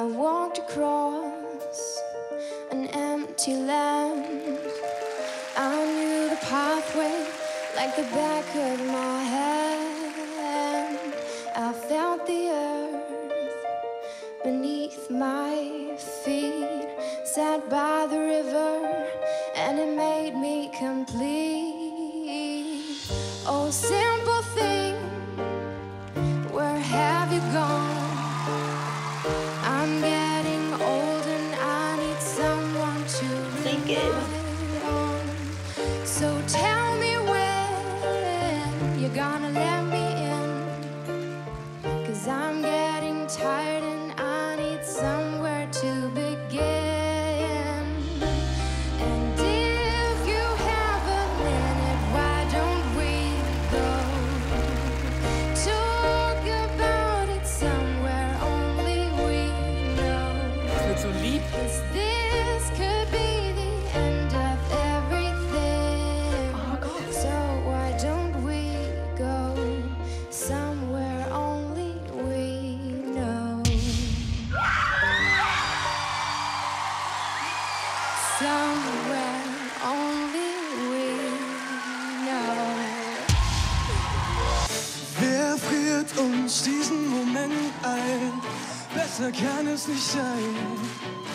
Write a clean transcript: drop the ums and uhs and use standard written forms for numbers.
I walked across an empty land. I knew the pathway like the back of my hand. I felt the earth beneath my feet. Sat by the river and it made me complete. Oh, simple thing, where have you gone? I'm getting old and I need someone to rely on. So tell me when you're gonna let me in, 'cause I'm getting tired and I need somewhere to begin. And if you have a minute, why don't we go talk about it somewhere only we know? Wird so lieb. 'Cause this could be the end of everything. So why don't we go somewhere only we know? Somewhere only we know. Wer friert uns diesen Moment ein? Besser kann es nicht sein.